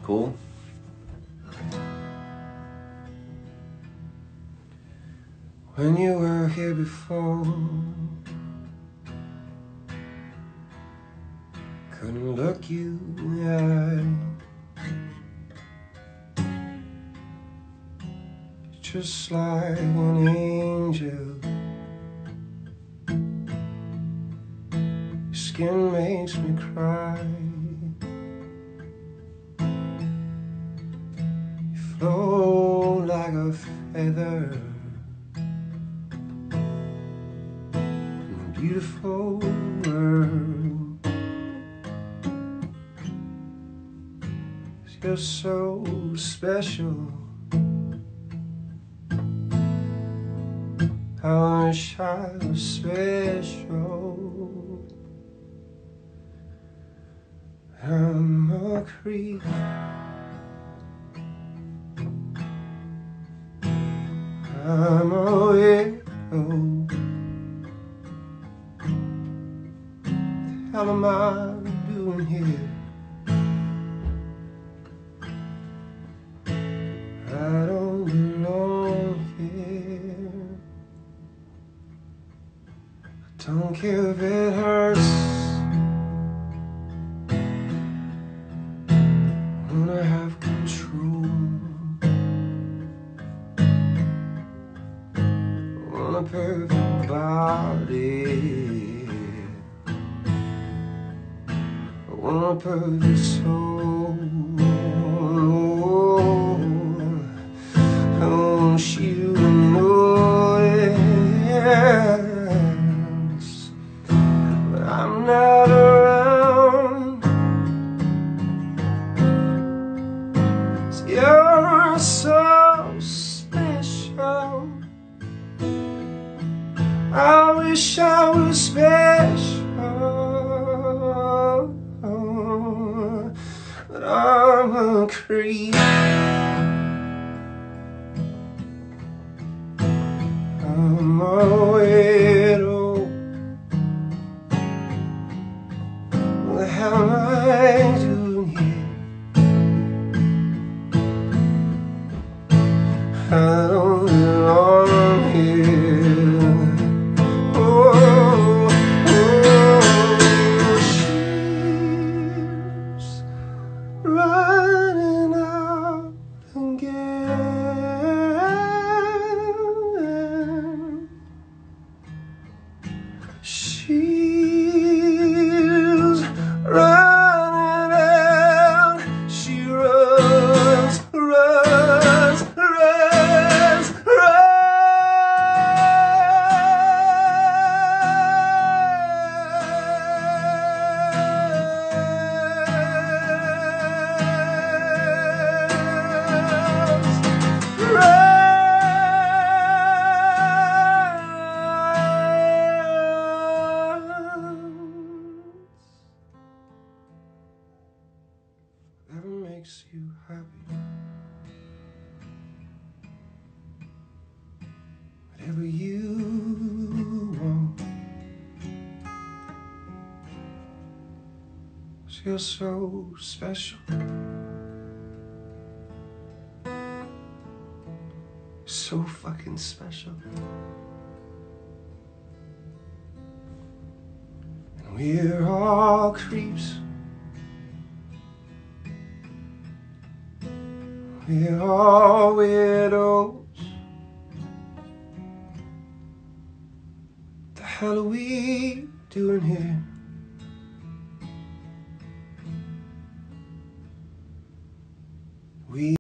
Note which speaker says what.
Speaker 1: Cool?
Speaker 2: When you were here before, couldn't look you in the eye. Just like an angel, your skin makes me cry. You float like a feather, beautiful world. 'Cause you're so special. I wish I was special. I'm a creep. I'm a weirdo. What am I doing here? I don't belong here. I don't care if it hurts. I wanna have control. I want a perfect body. I want a perfect soul. I want you to know it. But I'm not around. So you're so special. I wish I was special. But I'm a creep. I'm a widow. What the hell am I doing here? I don't belong here. Oh, she's running out again. She's running out. She runs, runs, runs, runs. Whatever makes you happy, whatever you want. 'Cause you're so special. So fucking special. And we're all creeps. We're all weirdos. What the hell are we doing here?